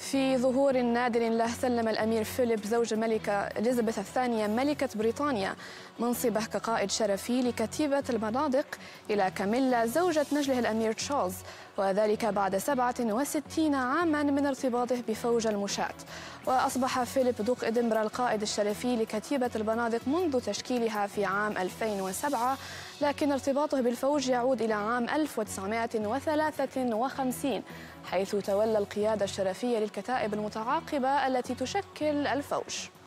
في ظهور نادر له سلم الأمير فيليب زوج الملكة إليزابيث الثانية ملكة بريطانيا منصبه كقائد شرفي لكتيبة البنادق إلى كاميلا زوجة نجله الأمير تشارلز، وذلك بعد 67 عاما من ارتباطه بفوج المشاة. وأصبح فيليب دوق إدنبرا القائد الشرفي لكتيبة البنادق منذ تشكيلها في عام 2007، لكن ارتباطه بالفوج يعود إلى عام 1953 حيث تولى القيادة الشرفية للكتائب المتعاقبة التي تشكل الفوج.